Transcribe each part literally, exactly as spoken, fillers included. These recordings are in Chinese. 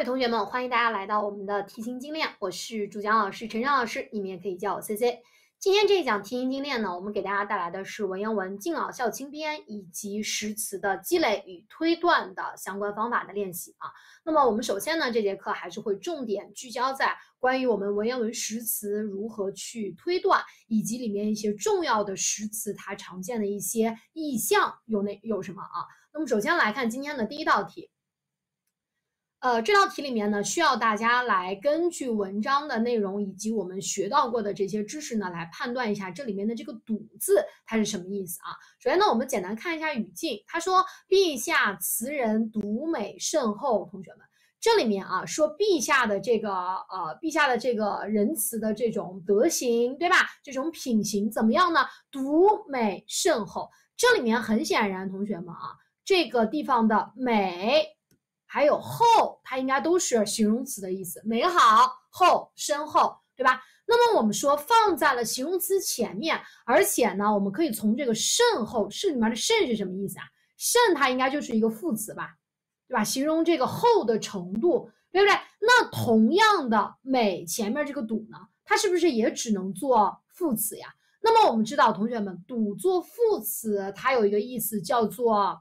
位同学们，欢迎大家来到我们的题型精练，我是主讲老师陈畅老师，你们也可以叫我 C C。今天这一讲题型精练呢，我们给大家带来的是文言文敬老校轻编以及实词的积累与推断的相关方法的练习啊。那么我们首先呢，这节课还是会重点聚焦在关于我们文言文实词如何去推断，以及里面一些重要的实词它常见的一些意象有哪有什么啊？那么首先来看今天的第一道题。呃，这道题里面呢，需要大家来根据文章的内容以及我们学到过的这些知识呢，来判断一下这里面的这个“笃”字它是什么意思啊？首先呢，我们简单看一下语境。他说：“陛下词人笃美甚厚。”同学们，这里面啊说陛下的这个呃，陛下的这个仁慈的这种德行，对吧？这种品行怎么样呢？笃美甚厚。这里面很显然，同学们啊，这个地方的美。还有厚，它应该都是形容词的意思，美好、厚、深厚，对吧？那么我们说放在了形容词前面，而且呢，我们可以从这个甚厚，甚里面的甚是什么意思啊？甚它应该就是一个副词吧，对吧？形容这个厚的程度，对不对？那同样的美前面这个笃呢，它是不是也只能做副词呀？那么我们知道，同学们，笃做副词，它有一个意思叫做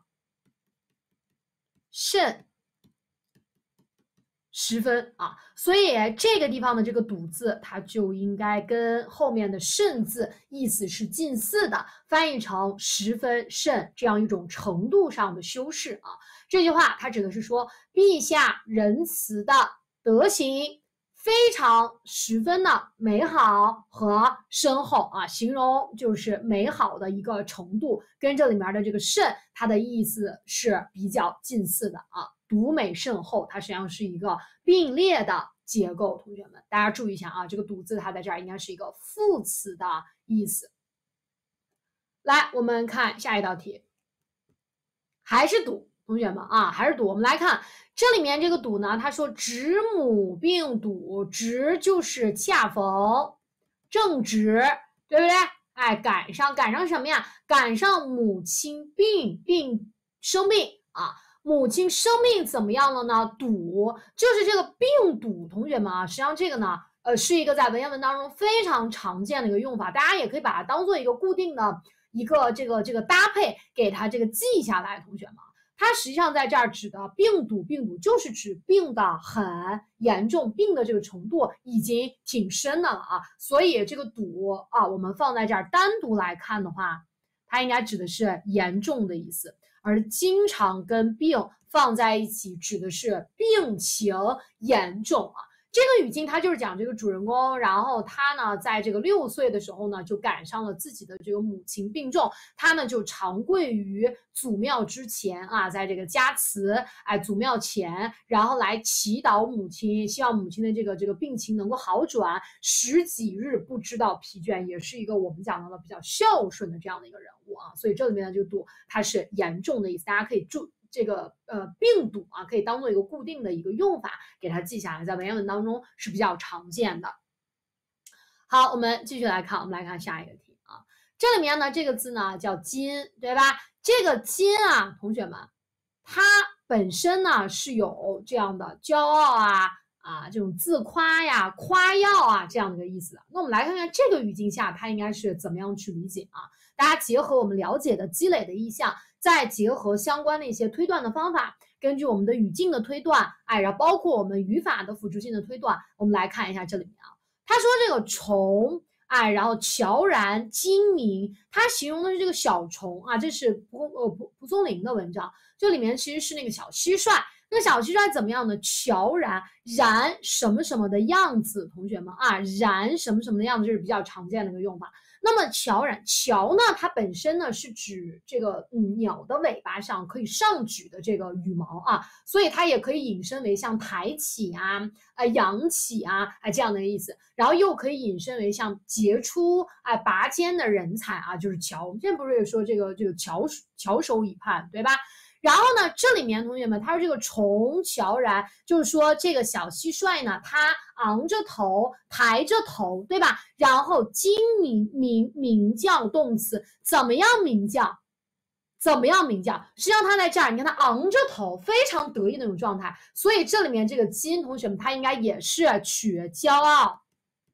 甚。十分啊，所以这个地方的这个笃字，它就应该跟后面的甚字意思是近似的，翻译成十分甚这样一种程度上的修饰啊。这句话它指的是说，陛下仁慈的德行非常十分的美好和深厚啊，形容就是美好的一个程度，跟这里面的这个甚，它的意思是比较近似的啊。笃美甚厚，它实际上是一个并列的结构，同学们，大家注意一下啊，这个笃字它在这儿应该是一个副词的意思。来，我们看下一道题，还是笃，同学们啊，还是笃。我们来看这里面这个笃呢，他说值母并笃，值就是恰逢、正值，对不对？哎，赶上，赶上什么呀？赶上母亲病病生病啊。母亲生病怎么样了呢？笃就是这个病笃，同学们啊，实际上这个呢，呃，是一个在文言文当中非常常见的一个用法，大家也可以把它当做一个固定的一个这个这个搭配，给它这个记下来，同学们。它实际上在这儿指的病笃，病笃就是指病的很严重，病的这个程度已经挺深的了啊，所以这个笃啊，我们放在这儿单独来看的话，它应该指的是严重的意思。而经常跟病放在一起，指的是病情严重啊。这个语境它就是讲这个主人公，然后他呢，在这个六岁的时候呢，就赶上了自己的这个母亲病重，他呢就长跪于祖庙之前啊，在这个家祠哎祖庙前，然后来祈祷母亲，希望母亲的这个这个病情能够好转，十几日不知道疲倦，也是一个我们讲到的比较孝顺的这样的一个人物啊。所以这里面的这个笃，它是严重的意思，大家可以注。这个呃病笃啊，可以当做一个固定的一个用法，给它记下来，在文言文当中是比较常见的。好，我们继续来看，我们来看下一个题啊。这里面呢，这个字呢叫矜，对吧？这个矜啊，同学们，它本身呢是有这样的骄傲啊啊这种自夸呀、夸耀啊这样的一个意思的。那我们来看看这个语境下，它应该是怎么样去理解啊？大家结合我们了解的积累的意象。再结合相关的一些推断的方法，根据我们的语境的推断，哎，然后包括我们语法的辅助性的推断，我们来看一下这里面啊。他说这个虫，哎，然后悄然精明，它形容的是这个小虫啊，这是蒲呃蒲蒲松龄的文章，这里面其实是那个小蟋蟀，那个小蟋蟀怎么样呢？悄然然什么什么的样子，同学们啊，然什么什么的样子，这是比较常见的一个用法。那么悄然，悄呢，它本身呢是指这个嗯鸟的尾巴上可以上举的这个羽毛啊，所以它也可以引申为像抬起啊、呃扬起啊，哎这样的意思，然后又可以引申为像杰出哎拔尖的人才啊，就是巧。我们现在不是也说这个这个巧巧手以盼，对吧？然后呢，这里面同学们，他说这个虫悄然，就是说这个小蟋蟀呢，它昂着头，抬着头，对吧？然后精明明明叫动词，怎么样明叫？ 怎么样鸣叫？实际上他在这儿，你看他昂着头，非常得意的那种状态。所以这里面这个金，同学们，它应该也是取骄傲、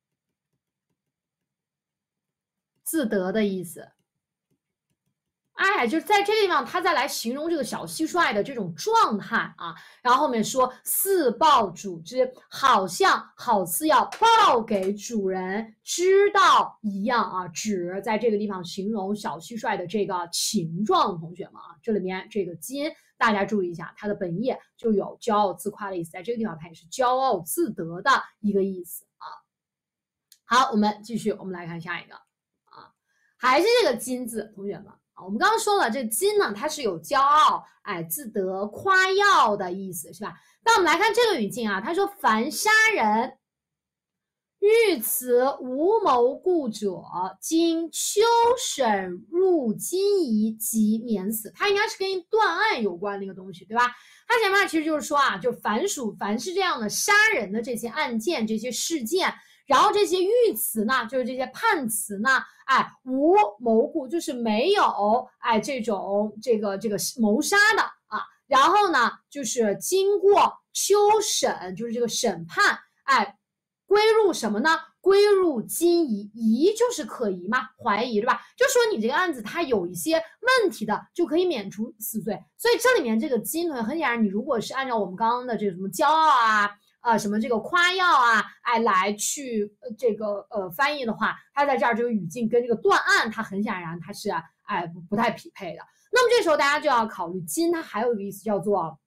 自得的意思。哎，就是在这个地方，他再来形容这个小蟋蟀的这种状态啊。然后后面说似报主之，好像好似要报给主人知道一样啊，指在这个地方形容小蟋蟀的这个情状。同学们啊，这里面这个金，大家注意一下，它的本意就有骄傲自夸的意思，在这个地方它也是骄傲自得的一个意思啊。好，我们继续，我们来看下一个啊，还是这个金字，同学们。我们刚刚说了，这金呢，它是有骄傲、哎自得、夸耀的意思，是吧？那我们来看这个语境啊，他说：“凡杀人遇此无谋故者，经秋审入金夷，即免死。”它应该是跟断案有关的一个东西，对吧？它前面其实就是说啊，就凡属凡是这样的杀人的这些案件、这些事件。然后这些御词呢，就是这些判词呢，哎，无谋故，就是没有哎这种这个这个谋杀的啊。然后呢，就是经过秋审，就是这个审判，哎，归入什么呢？归入金疑，疑就是可疑嘛，怀疑对吧？就说你这个案子它有一些问题的，就可以免除死罪。所以这里面这个金很显然，你如果是按照我们刚刚的这个什么骄傲啊。呃，什么这个夸耀啊，哎，来去、呃、这个呃翻译的话，它在这儿这个语境跟这个断案，它很显然它是哎不不太匹配的。那么这时候大家就要考虑金，它还有一个意思叫做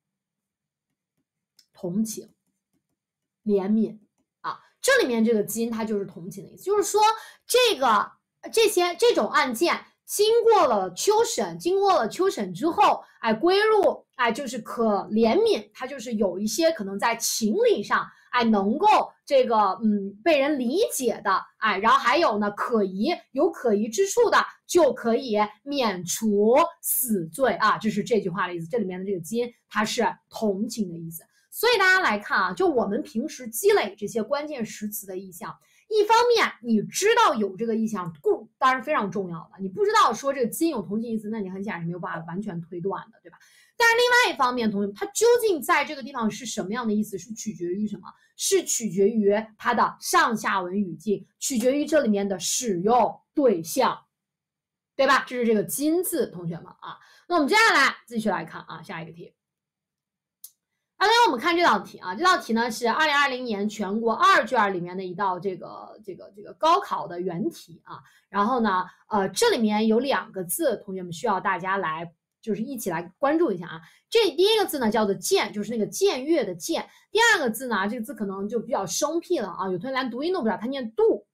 同情、怜悯啊。这里面这个金它就是同情的意思，就是说这个这些这种案件。经过了秋审，经过了秋审之后，哎，归入哎，就是可怜悯，它就是有一些可能在情理上，哎，能够这个嗯被人理解的，哎，然后还有呢可疑有可疑之处的，就可以免除死罪啊，这是这句话的意思。这里面的这个金，它是同情的意思。所以大家来看啊，就我们平时积累这些关键实词的意象。一方面你知道有这个意象，故当然非常重要的。你不知道说这个金有同情意思，那你很显然是没有办法完全推断的，对吧？但是另外一方面，同学们，它究竟在这个地方是什么样的意思，是取决于什么？是取决于它的上下文语境，取决于这里面的使用对象，对吧？这是这个金字，同学们啊。那我们接下来继续来看啊，下一个题。刚才我们看这道题啊，这道题呢是二零二零年全国二卷里面的一道这个这个这个高考的原题啊。然后呢，呃，这里面有两个字，同学们需要大家来就是一起来关注一下啊。这第一个字呢叫做僭，就是那个僭越的僭。第二个字呢，这个字可能就比较生僻了啊，有同学连读音都不知道，它念度。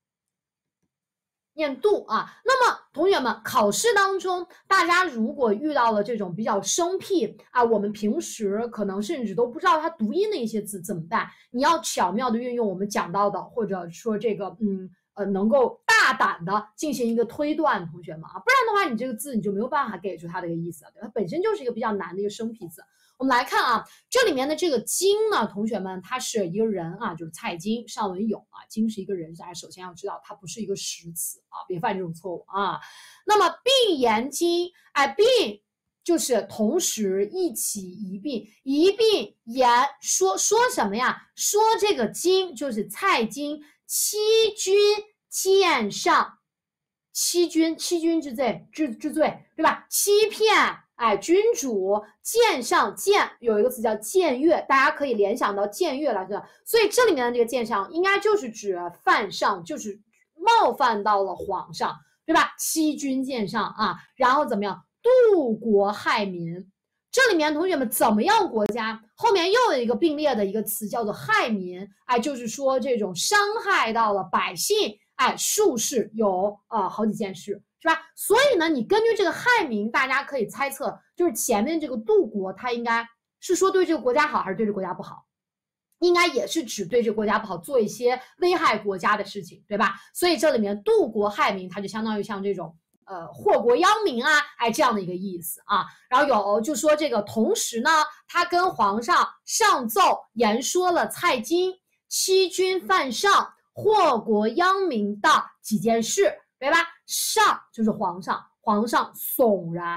念度啊，那么同学们，考试当中，大家如果遇到了这种比较生僻啊，我们平时可能甚至都不知道它读音的一些字怎么办？你要巧妙的运用我们讲到的，或者说这个嗯呃，能够大胆的进行一个推断，同学们啊，不然的话，你这个字你就没有办法给出它的一个意思了，对吧？它本身就是一个比较难的一个生僻字。我们来看啊，这里面的这个金呢，同学们，他是一个人啊，就是蔡京、尚文勇啊，金是一个人，大家首先要知道，它不是一个实词啊，别犯这种错误啊。那么并言金，哎，并就是同时一起一并，一并言说说什么呀？说这个金就是蔡京欺君见上，欺君欺君之罪之之罪，对吧？欺骗。哎，君主僭上僭有一个词叫僭越，大家可以联想到僭越来着，所以这里面的这个僭上应该就是指犯上，就是冒犯到了皇上，对吧？欺君见上啊，然后怎么样妒国害民？这里面同学们怎么样国家？后面又有一个并列的一个词叫做害民，哎，就是说这种伤害到了百姓，哎，术士有呃好几件事。是吧？所以呢，你根据这个害民，大家可以猜测，就是前面这个度国，它应该是说对这个国家好，还是对这个国家不好？应该也是指对这个国家不好，做一些危害国家的事情，对吧？所以这里面度国害民，它就相当于像这种呃祸国殃民啊，哎这样的一个意思啊。然后有就说这个，同时呢，他跟皇上上奏言说了蔡京欺君犯上、祸国殃民的几件事。对吧？上就是皇上，皇上悚然，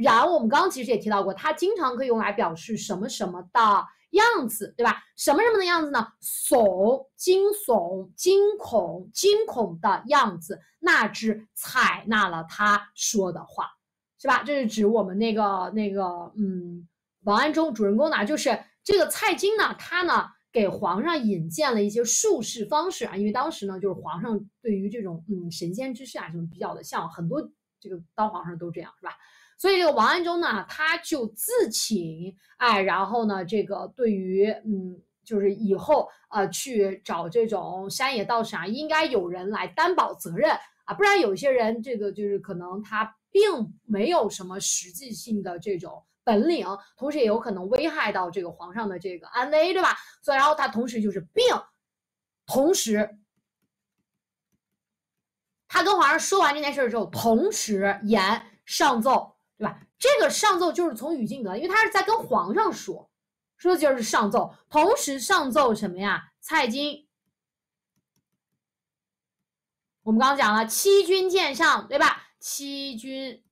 然我们刚刚其实也提到过，它经常可以用来表示什么什么的样子，对吧？什么什么的样子呢？悚、惊悚、惊恐、惊恐的样子，那只采纳了他说的话，是吧？这是指我们那个那个嗯，王安中主人公呢，就是这个蔡京呢，他呢给皇上引荐了一些术士方式啊，因为当时呢，就是皇上对于这种嗯神仙之事啊，什么比较的向往，很多这个当皇上都这样，是吧？所以这个王安中呢，他就自请，哎，然后呢，这个对于嗯，就是以后呃去找这种山野道士啊，应该有人来担保责任啊，不然有些人这个就是可能他并没有什么实际性的这种本领，同时也有可能危害到这个皇上的这个安危，对吧？所以然后他同时就是并同时。他跟皇上说完这件事之后，同时言上奏。对吧？这个上奏就是从语境得，因为他是在跟皇上说，说的就是上奏，同时上奏什么呀？蔡京，我们刚刚讲了七军见上，对吧？七军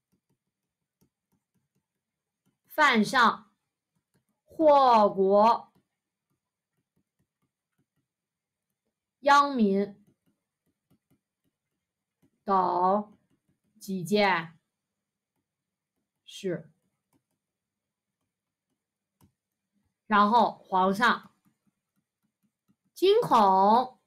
犯上，祸国殃民等几件事。然后皇上惊恐，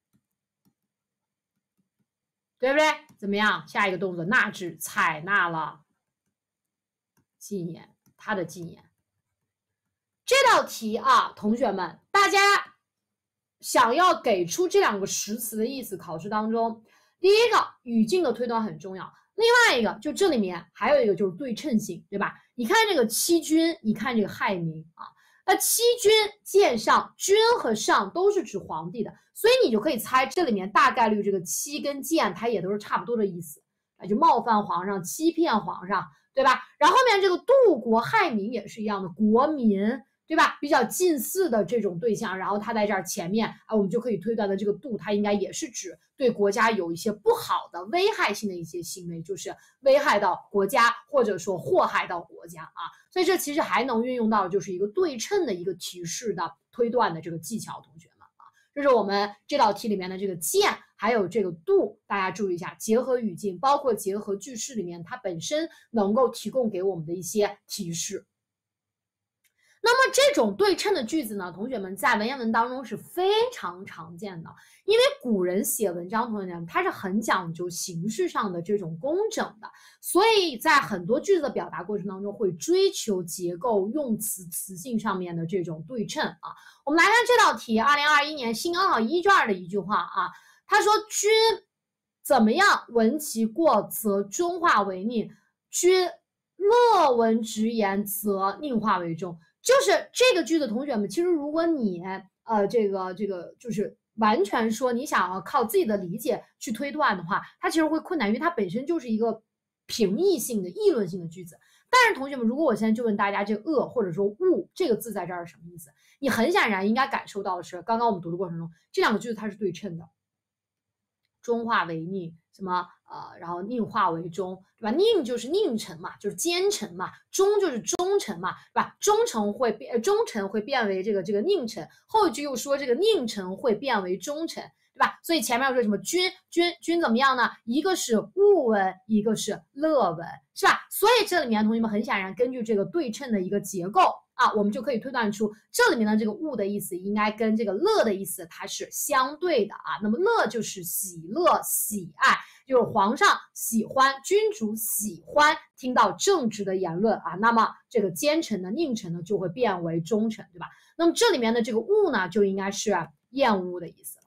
对不对？怎么样？下一个动作，纳之，采纳了进言，他的进言。这道题啊，同学们，大家想要给出这两个实词的意思，考试当中，第一个语境的推断很重要，另外一个就这里面还有一个就是对称性，对吧？你看这个欺君，你看这个害民啊。那欺君见上，君和上都是指皇帝的，所以你就可以猜这里面大概率这个欺跟见它也都是差不多的意思，就冒犯皇上、欺骗皇上，对吧？然后后面这个度国害民也是一样的，国民。对吧？比较近似的这种对象，然后他在这儿前面啊，我们就可以推断的这个度，它应该也是指对国家有一些不好的危害性的一些行为，就是危害到国家或者说祸害到国家啊。所以这其实还能运用到就是一个对称的一个提示的推断的这个技巧，同学们啊，这是我们这道题里面的这个见还有这个度，大家注意一下，结合语境，包括结合句式里面它本身能够提供给我们的一些提示。那么这种对称的句子呢，同学们在文言文当中是非常常见的，因为古人写文章，同学们他是很讲究形式上的这种工整的，所以在很多句子的表达过程当中会追求结构、用词、词性上面的这种对称啊。我们来看这道题，二零二一年新高考一卷的一句话啊，他说君怎么样闻其过则中化为佞，君乐闻直言则佞化为中。就是这个句子，同学们，其实如果你呃这个这个就是完全说你想要靠自己的理解去推断的话，它其实会困难，因为它本身就是一个评议性的、议论性的句子。但是同学们，如果我现在就问大家，这个恶或者说恶这个字在这儿是什么意思？你很显然应该感受到的是，刚刚我们读的过程中，这两个句子它是对称的，中化为佞，什么呃，然后佞化为忠，对吧？佞就是佞臣嘛，就是奸臣嘛；忠就是忠臣嘛，对吧？忠臣会变，忠臣会变为这个这个佞臣。后一句又说这个佞臣会变为忠臣，对吧？所以前面要说什么君君君怎么样呢？一个是恶闻，一个是乐闻，是吧？所以这里面同学们很显然根据这个对称的一个结构啊，我们就可以推断出这里面的这个恶的意思应该跟这个乐的意思它是相对的啊。那么乐就是喜乐、喜爱，就是皇上喜欢，君主喜欢听到正直的言论啊。那么这个奸臣呢、佞臣呢就会变为忠臣，对吧？那么这里面的这个恶呢，就应该是厌恶的意思了。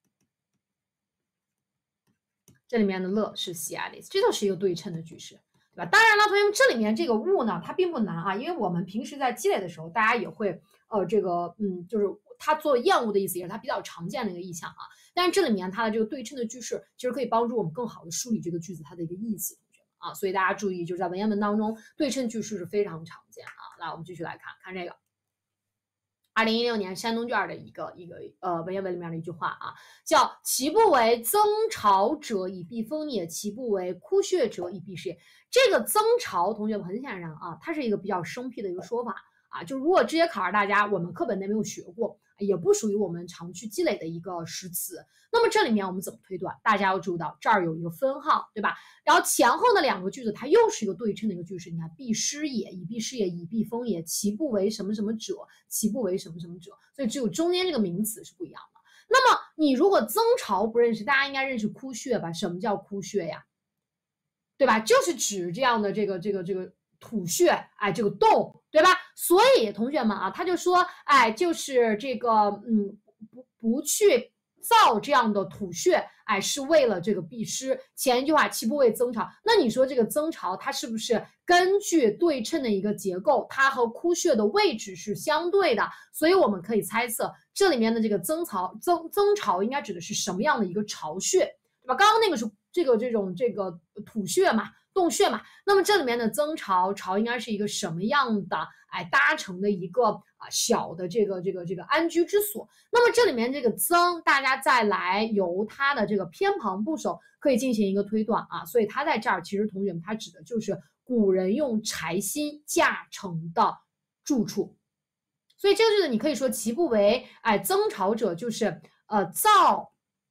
这里面的乐是喜爱的意思，这就是一个对称的句式。对吧？当然了，同学们，这里面这个物呢，它并不难啊，因为我们平时在积累的时候，大家也会呃，这个嗯，就是它做厌恶的意思，也是它比较常见的一个意象啊。但是这里面它的这个对称的句式，其实可以帮助我们更好的梳理这个句子它的一个意思，同学们啊。所以大家注意，就是在文言文当中，对称句式是非常常见啊。来，我们继续来看看这个。 二零一六年山东卷的一个一个呃文言文里面的一句话啊，叫其不为增潮者以避风也，其不为枯血者以避湿也。这个增潮，同学们很显然啊，它是一个比较生僻的一个说法啊。就如果直接考试大家，我们课本内没有学过，也不属于我们常去积累的一个诗词。那么这里面我们怎么推断？大家要注意到这儿有一个分号，对吧？然后前后的两个句子，它又是一个对称的一个句式。你看，避湿也，以避湿也，以避风也，其不为什么什么者，其不为什么什么者。所以只有中间这个名词是不一样的。那么你如果增潮不认识，大家应该认识枯血吧？什么叫枯血呀？对吧？就是指这样的这个这个这个土穴，哎，这个洞，对吧？所以同学们啊，他就说，哎，就是这个，嗯，不不去造这样的土穴，哎，是为了这个避湿。前一句话，其不为增潮，那你说这个增潮，它是不是根据对称的一个结构，它和枯穴的位置是相对的？所以我们可以猜测，这里面的这个增潮增增潮应该指的是什么样的一个巢穴，对吧？刚刚那个是这个这种这个土穴嘛，洞穴嘛，那么这里面的增潮巢应该是一个什么样的哎搭成的一个啊小的这个这个这个安居之所？那么这里面这个增，大家再来由它的这个偏旁部首可以进行一个推断啊，所以它在这儿其实同学们它指的就是古人用柴薪架成的住处。所以这个句子你可以说其不为哎增潮者，就是呃造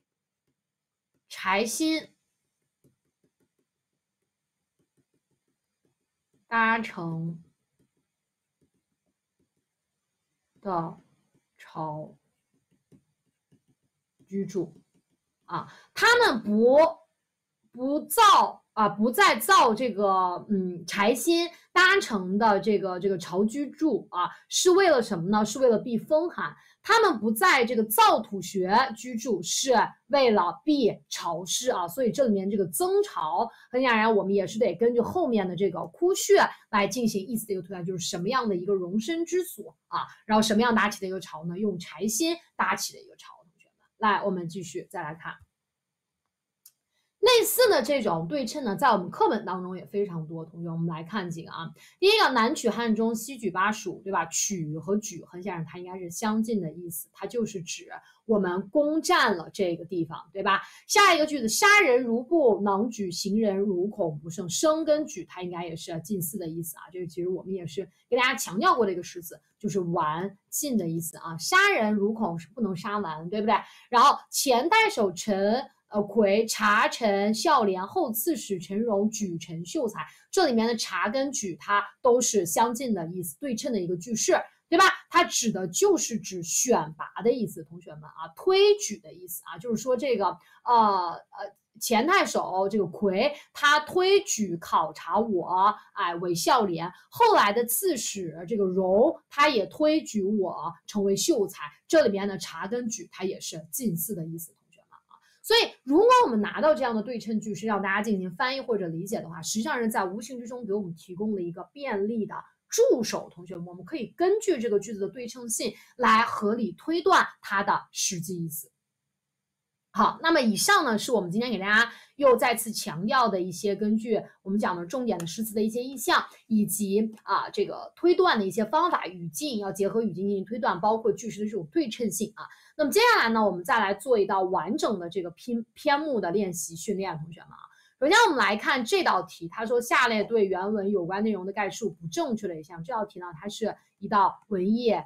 柴薪搭成的巢居住啊，他们不不造啊，不再造这个嗯柴薪搭成的这个这个巢居住啊，是为了什么呢？是为了避风寒。他们不在这个造土穴居住，是为了避潮湿啊。所以这里面这个增潮，很显然我们也是得根据后面的这个枯穴来进行意思的一个推断，就是什么样的一个容身之所啊，然后什么样搭起的一个巢呢？用柴薪搭起的一个巢。同学们，来，我们继续再来看。类似的这种对称呢，在我们课本当中也非常多。同学，我们来看几个啊。第一个，南取汉中，西举巴蜀，对吧？取和举很显然它应该是相近的意思，它就是指我们攻占了这个地方，对吧？下一个句子，杀人如不能举，行人如恐不胜。生跟举它应该也是近似的意思啊。这个其实我们也是给大家强调过的一个诗词，就是完近的意思啊。杀人如恐是不能杀完，对不对？然后前代首陈。呃，魁、察臣、孝廉、后刺史陈荣、举臣秀才，这里面的察跟举它都是相近的意思，对称的一个句式，对吧？它指的就是指选拔的意思，同学们啊，推举的意思啊，就是说这个呃呃。前太守这个魁，他推举考察我，哎，为孝廉。后来的刺史这个荣，他也推举我成为秀才。这里面的察跟举，它也是近似的意思。所以，如果我们拿到这样的对称句式让大家进行翻译或者理解的话，实际上是在无形之中给我们提供了一个便利的助手。同学们，我们可以根据这个句子的对称性来合理推断它的实际意思。好，那么以上呢是我们今天给大家又再次强调的一些根据我们讲的重点的诗词的一些意象，以及啊这个推断的一些方法，语境要结合语境进行推断，包括句式的这种对称性啊。那么接下来呢，我们再来做一道完整的这个篇篇目的练习训练，同学们啊。首先我们来看这道题，他说下列对原文有关内容的概述不正确的一项。这道题呢，它是一道文艺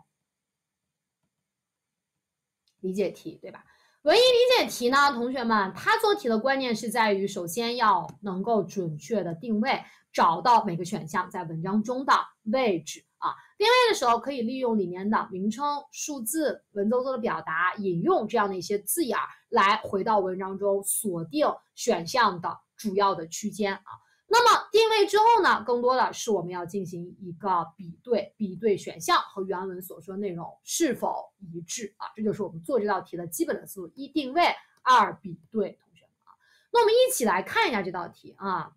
理解题，对吧？文艺理解题呢，同学们，它做题的关键是在于，首先要能够准确的定位，找到每个选项在文章中的位置啊。定位的时候，可以利用里面的名称、数字、文绉绉的表达、引用这样的一些字眼来回到文章中锁定选项的主要的区间啊。那么定位之后呢，更多的是我们要进行一个比对，比对选项和原文所说内容是否一致啊，这就是我们做这道题的基本的思路：一定位，二比对。同学们啊，那我们一起来看一下这道题啊。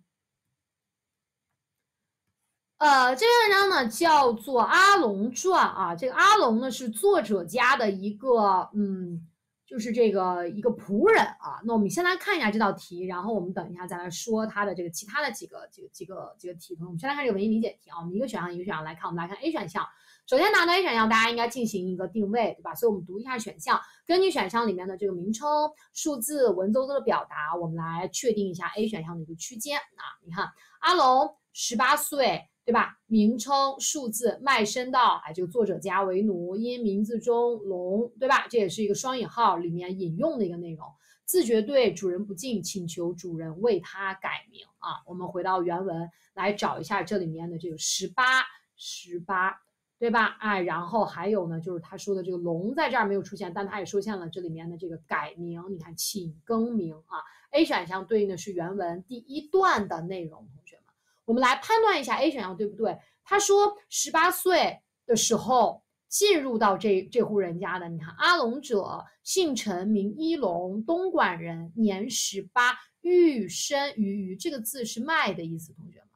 呃，这篇文章呢叫做《阿龙传》啊，这个阿龙呢是作者家的一个嗯。就是这个一个仆人啊，那我们先来看一下这道题，然后我们等一下再来说它的这个其他的几个几个几个几个题。我们先来看这个文艺理解题啊，我们一个选项一个选项来看，我们来看 A 选项， 首先拿到 A 选项，大家应该进行一个定位，对吧？所以我们读一下选项，根据选项里面的这个名称、数字、文绉绉的表达，我们来确定一下 A 选项的一个区间啊。你看，阿龙十八岁，对吧？名称、数字、卖身到，哎，这个作者家为奴，因名字中龙，对吧？这也是一个双引号里面引用的一个内容。自觉对主人不敬，请求主人为他改名啊。我们回到原文来找一下这里面的这个十八，十八。对吧？哎，然后还有呢，就是他说的这个龙在这儿没有出现，但他也出现了这里面的这个改名。你看，请更名啊。A 选项对应的是原文第一段的内容，同学们，我们来判断一下 A 选项对不对。他说十八岁的时候进入到这这户人家的，你看阿龙者，姓陈，名一龙，东莞人，年十八，欲生于鱼，这个字是卖的意思，同学们。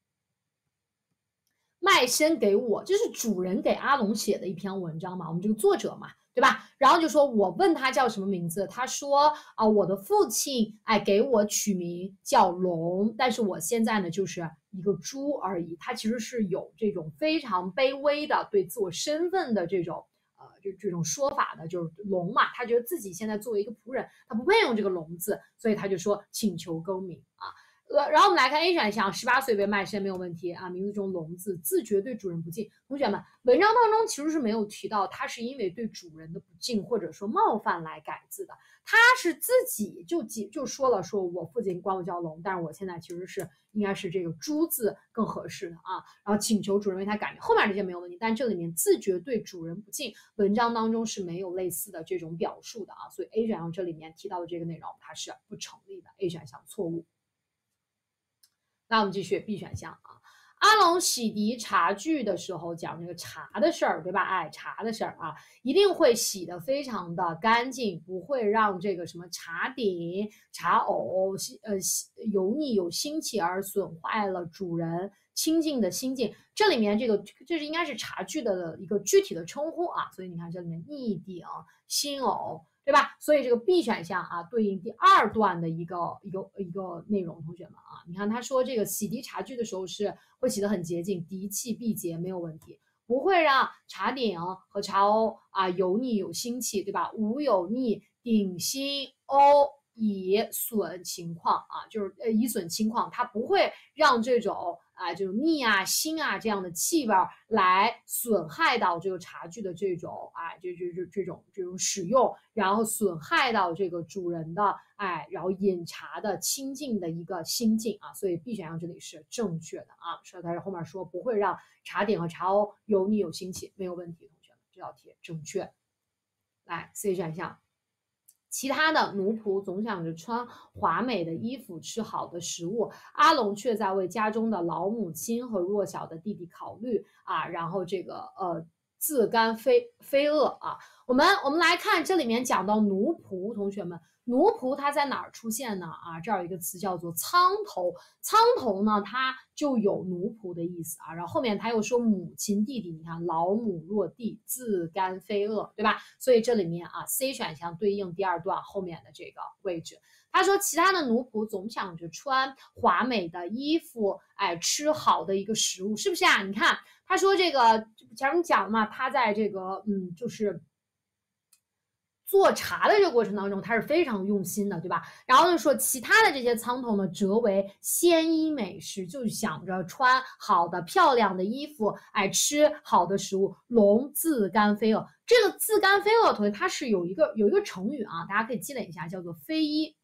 卖身给我，这是主人给阿龙写的一篇文章嘛，我们这个作者嘛，对吧？然后就说我问他叫什么名字，他说啊、呃，我的父亲哎给我取名叫龙，但是我现在呢就是一个猪而已。他其实是有这种非常卑微的对自我身份的这种呃这这种说法的，就是龙嘛，他觉得自己现在作为一个仆人，他不配用这个龙字，所以他就说请求更名啊。呃，然后我们来看 A 选项，十八岁被卖身没有问题啊，名字中龙字，自觉对主人不敬。同学们，文章当中其实是没有提到他是因为对主人的不敬或者说冒犯来改字的，他是自己就就说了，说我父亲管我叫龙，但是我现在其实是应该是这个猪字更合适的啊，然后请求主人为他改名，后面这些没有问题，但这里面自觉对主人不敬，文章当中是没有类似的这种表述的啊，所以 A 选项这里面提到的这个内容它是不成立的 ，A 选项错误。那我们继续 B 选项啊，阿龙洗涤茶具的时候讲这个茶的事儿，对吧？哎，茶的事儿啊，一定会洗得非常的干净，不会让这个什么茶鼎、茶偶呃油腻有腥气而损坏了主人清净的心境。这里面这个这是应该是茶具的一个具体的称呼啊，所以你看这里面一鼎、新偶。对吧？所以这个 B 选项啊，对应第二段的一个一个一个内容，同学们啊，你看他说这个洗涤茶具的时候是会洗得很洁净，涤气必洁，没有问题，不会让茶鼎和茶瓯啊油腻有腥气，对吧？无有逆鼎新瓯以损情况啊，就是呃以损情况，它不会让这种啊就是腻啊腥啊这样的气味来损害到这个茶具的这种啊这这这这种这种使用，然后损害到这个主人的哎，然后饮茶的清净的一个心境啊，所以 B 选项这里是正确的啊，说它是后面说不会让茶鼎和茶瓯油腻有腥气，没有问题，同学们这道题正确。来 C 选项。其他的奴仆总想着穿华美的衣服，吃好的食物，阿龙却在为家中的老母亲和弱小的弟弟考虑啊，然后这个呃自甘非非恶啊。我们我们来看这里面讲到奴仆，同学们，奴仆它在哪儿出现呢？啊，这儿有一个词叫做苍头，苍头呢它就有奴仆的意思啊。然后后面他又说母亲弟弟，你看老母弱弟，自甘非恶，对吧？所以这里面啊 C 选项对应第二段后面的这个位置。他说其他的奴仆总想着穿华美的衣服，哎，吃好的一个食物，是不是啊？你看他说这个前面讲嘛，他在这个嗯就是做茶的这个过程当中，他是非常用心的，对吧？然后就说其他的这些苍头呢，则为鲜衣美食，就想着穿好的漂亮的衣服，哎，吃好的食物。龙自甘非恶，这个自甘非恶，同学它是有一个有一个成语啊，大家可以积累一下，叫做非一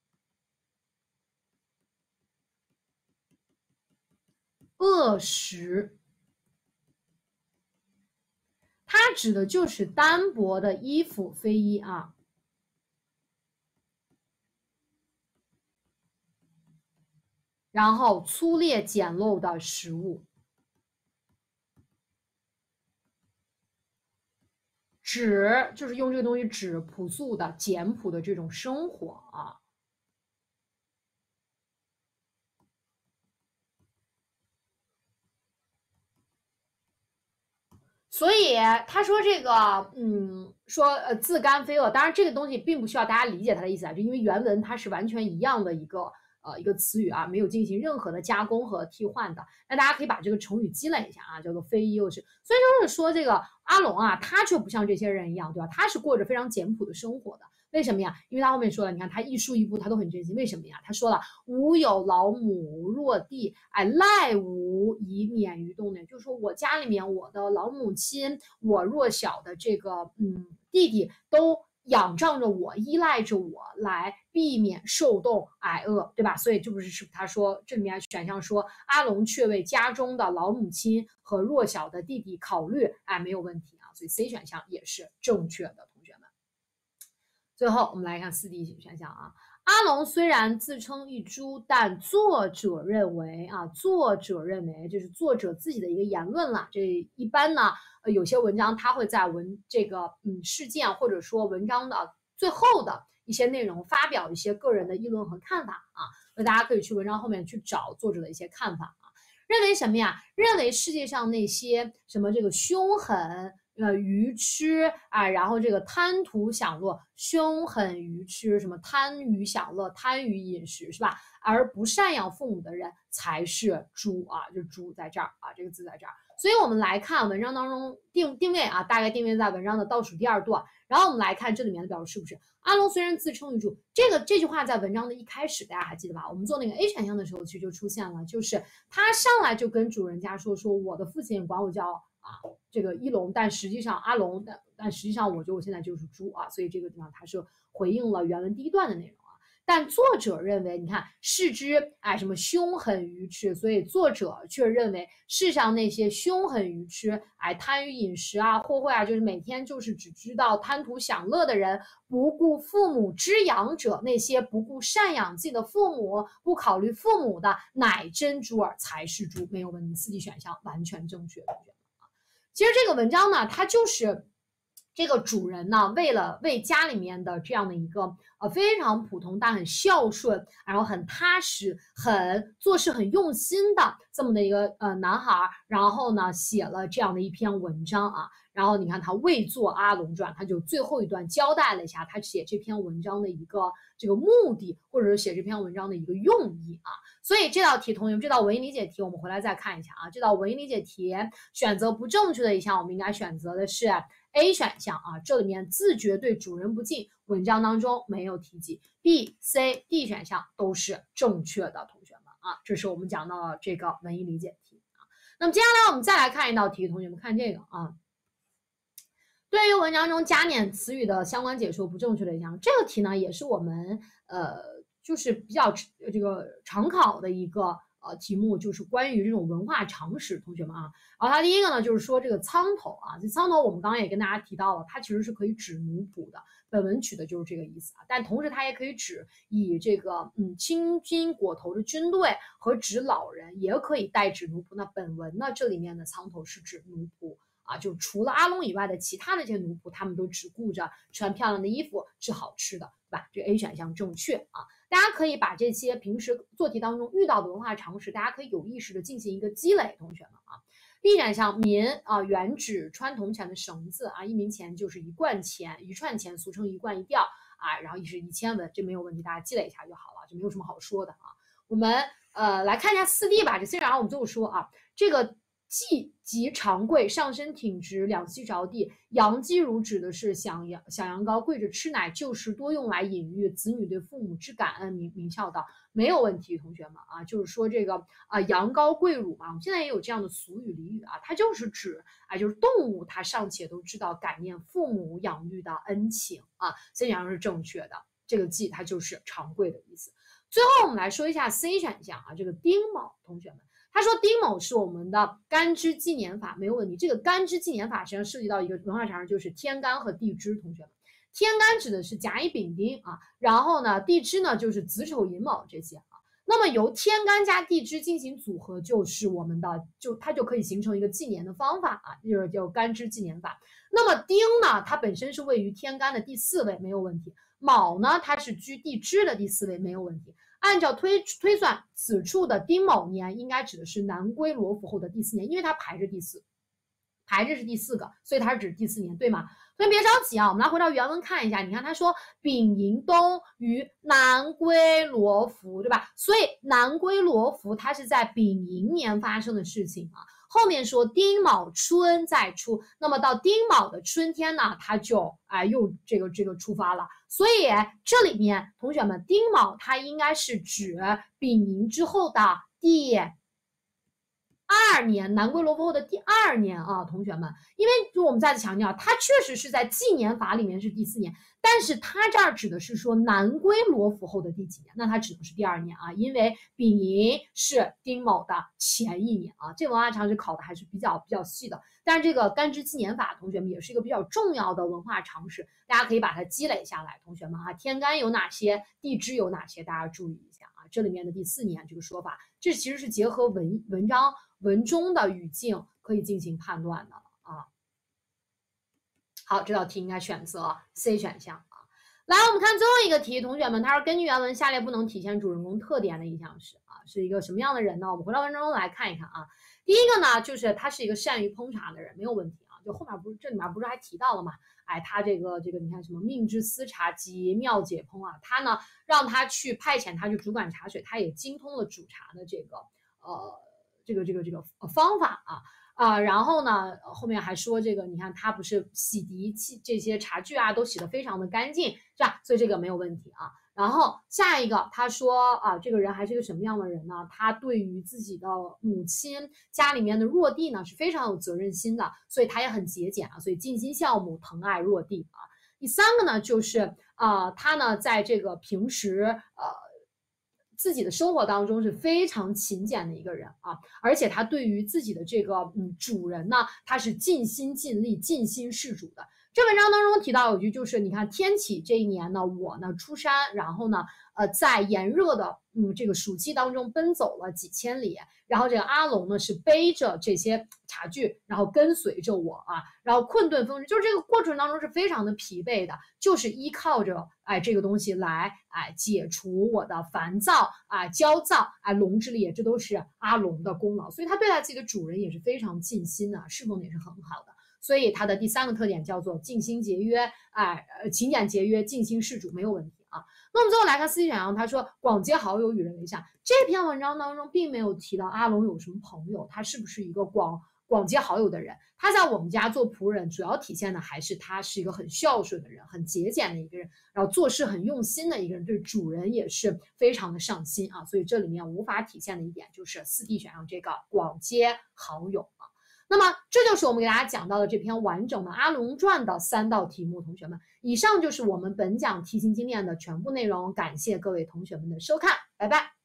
恶食。它指的就是单薄的衣服非一啊，然后粗劣简陋的食物，指就是用这个东西指朴素的简朴的这种生活啊。所以他说这个，嗯，说呃自甘非恶，当然这个东西并不需要大家理解他的意思啊，就因为原文它是完全一样的一个呃一个词语啊，没有进行任何的加工和替换的。那大家可以把这个成语积累一下啊，叫做非一又是。所以就是说这个阿龙啊，他却不像这些人一样，对吧？他是过着非常简朴的生活的。为什么呀？因为他后面说了，你看他一书一部他都很珍惜。为什么呀？他说了，吾有老母弱弟，哎，赖吾以免于动内。就是说我家里面我的老母亲，我弱小的这个嗯弟弟都仰仗着我，依赖着我来避免受冻挨饿，对吧？所以这不是是他说这里面选项说阿龙却为家中的老母亲和弱小的弟弟考虑，哎，没有问题啊。所以 C 选项也是正确的。最后我们来看四 D 选项啊，阿龙虽然自称一猪，但作者认为啊，作者认为这是作者自己的一个言论了。这一般呢，呃，有些文章它会在文这个嗯事件或者说文章的最后的一些内容发表一些个人的议论和看法啊，那大家可以去文章后面去找作者的一些看法啊。认为什么呀？认为世界上那些什么这个凶狠。呃，愚痴啊，然后这个贪图享乐，凶狠愚痴，什么贪于享乐，贪于饮食，是吧？而不赡养父母的人才是猪啊，就猪在这儿啊，这个字在这儿。所以我们来看文章当中定定位啊，大概定位在文章的倒数第二段。然后我们来看这里面的表述是不是？阿龙虽然自称于猪，这个这句话在文章的一开始，大家还记得吧？我们做那个 A 选项的时候，其实就出现了，就是他上来就跟主人家说说我的父亲管我叫啊这个一龙，但实际上阿龙，但但实际上我觉得我现在就是猪啊，所以这个地方他是回应了原文第一段的内容。但作者认为，你看视之哎什么凶狠愚痴，所以作者却认为世上那些凶狠愚痴，哎贪于饮食啊、祸惠啊，就是每天就是只知道贪图享乐的人，不顾父母之养者，那些不顾赡养自己的父母、不考虑父母的，乃真猪儿，才是猪，没有问题。四 D 选项完全正确，同学们啊。其实这个文章呢，它就是这个主人呢，为了为家里面的这样的一个呃非常普通但很孝顺，然后很踏实、很做事很用心的这么的一个呃男孩，然后呢写了这样的一篇文章啊。然后你看他为做阿龙传，他就最后一段交代了一下他写这篇文章的一个这个目的，或者是写这篇文章的一个用意啊。所以这道题，同学们，这道文意理解题我们回来再看一下啊。这道文意理解题选择不正确的一项，我们应该选择的是 A 选项啊，这里面自觉对主人不敬，文章当中没有提及。B、C、D 选项都是正确的，同学们啊，这是我们讲到的这个文意理解题啊。那么接下来我们再来看一道题，同学们看这个啊。对于文章中加冕词语的相关解说不正确的一项，这个题呢也是我们呃就是比较这个常考的一个呃题目，就是关于这种文化常识，同学们啊。然后它第一个呢就是说这个苍头啊，这苍头我们刚刚也跟大家提到了，它其实是可以指奴仆的，本文取的就是这个意思啊。但同时它也可以指以这个嗯青筋裹头的军队和指老人，也可以代指奴仆。那本文呢这里面的苍头是指奴仆。啊，就除了阿龙以外的其他的这些奴仆，他们都只顾着穿漂亮的衣服、吃好吃的，对吧？这 A 选项正确啊！大家可以把这些平时做题当中遇到的文化常识，大家可以有意识的进行一个积累，同学们啊。B 选项民啊，原指穿铜钱的绳子啊，一名钱就是一贯钱，一串钱俗称一贯一吊啊，然后也是一千文，这没有问题，大家积累一下就好了，就没有什么好说的啊。我们呃来看一下四 D 吧，这 C 然后我们最后说啊，这个。髻及长跪，上身挺直，两膝着地。扬肌乳指的是小羊小羊羔跪着吃奶，就是多用来隐喻子女对父母之感恩。名名孝道没有问题，同学们啊，就是说这个啊羊羔跪乳嘛，我们现在也有这样的俗语俚语啊，它就是指啊就是动物它尚且都知道感念父母养育的恩情啊，这样是正确的。这个髻它就是长跪的意思。最后我们来说一下 C 选项啊，这个丁卯，同学们。他说丁卯是我们的干支纪年法，没有问题。这个干支纪年法实际上涉及到一个文化常识，就是天干和地支。同学们，天干指的是甲乙丙丁啊，然后呢，地支呢就是子丑寅卯这些啊。那么由天干加地支进行组合，就是我们的就它就可以形成一个纪年的方法啊，就是叫干支纪年法。那么丁呢，它本身是位于天干的第四位，没有问题。卯呢，它是居地支的第四位，没有问题。按照推推算，此处的丁卯年应该指的是南归罗浮后的第四年，因为它排着第四，排着是第四个，所以它是指第四年，对吗？ 所以别着急啊，我们来回到原文看一下。你看他说丙寅冬于南归罗服，对吧？所以南归罗服它是在丙寅年发生的事情啊。后面说丁卯春再出，那么到丁卯的春天呢，它就哎又这个这个出发了。所以这里面同学们，丁卯它应该是指丙寅之后的第二年，南归罗服后的第二年啊，同学们，因为就我们再次强调，它确实是在纪年法里面是第四年，但是它这儿指的是说南归罗服后的第几年，那它指的是第二年啊，因为丙寅是丁卯的前一年啊，这个文化常识考的还是比较比较细的，但是这个干支纪年法，同学们也是一个比较重要的文化常识，大家可以把它积累下来，同学们啊，天干有哪些，地支有哪些，大家注意一下啊，这里面的第四年这个说法，这其实是结合文文章。文中的语境可以进行判断的啊。好，这道题应该选择 C 选项啊。来，我们看最后一个题，同学们，它是根据原文下列不能体现主人公特点的意象是啊，是一个什么样的人呢？我们回到文章中来看一看啊。第一个呢，就是他是一个善于烹茶的人，没有问题啊。就后面不是这里面不是还提到了嘛？哎，他这个这个你看什么命之司茶及妙解烹啊，他呢让他去派遣他去主管茶水，他也精通了煮茶的这个呃。这个这个这个方法啊啊、呃，然后呢，后面还说这个，你看他不是洗涤器这些茶具啊，都洗得非常的干净，是吧？所以这个没有问题啊。然后下一个，他说啊，这个人还是一个什么样的人呢？他对于自己的母亲家里面的弱弟呢是非常有责任心的，所以他也很节俭啊，所以尽心孝母，疼爱弱弟啊。第三个呢，就是啊、呃，他呢在这个平时呃。自己的生活当中是非常勤俭的一个人啊，而且他对于自己的这个嗯主人呢，他是尽心尽力、尽心事主的。这文章当中提到有句就是，你看天启这一年呢，我呢出山，然后呢，呃，在炎热的嗯这个暑期当中奔走了几千里，然后这个阿龙呢是背着这些茶具，然后跟随着我啊，然后困顿风尘，就是这个过程当中是非常的疲惫的，就是依靠着哎这个东西来哎解除我的烦躁啊、焦躁啊、龙之力，这都是阿龙的功劳，所以他对待自己的主人也是非常尽心的，侍奉的也是很好的。所以它的第三个特点叫做尽心节约，哎，呃，勤俭节约，尽心事主，没有问题啊。那我们最后来看四 C 选项，他说广结好友，与人为善。这篇文章当中并没有提到阿龙有什么朋友，他是不是一个广广结好友的人？他在我们家做仆人，主要体现的还是他是一个很孝顺的人，很节俭的一个人，然后做事很用心的一个人，对主人也是非常的上心啊。所以这里面无法体现的一点就是四 D 选项这个广结好友啊。那么这就是我们给大家讲到的这篇完整的《阿龙传》的三道题目，同学们，以上就是我们本讲题型精炼的全部内容，感谢各位同学们的收看，拜拜。